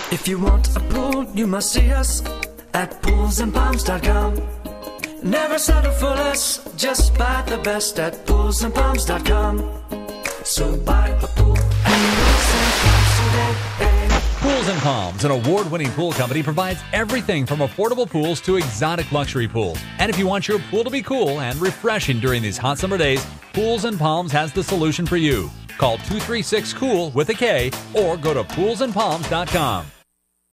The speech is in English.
If you want a pool, you must see us at poolsandpalms.com. Never settle for less, just buy the best at poolsandpalms.com. So buy a pool at Pools and Palms today. Pools and Palms, an award-winning pool company, provides everything from affordable pools to exotic luxury pools. And if you want your pool to be cool and refreshing during these hot summer days, Pools and Palms has the solution for you. Call 236-COOL with a K or go to poolsandpalms.com.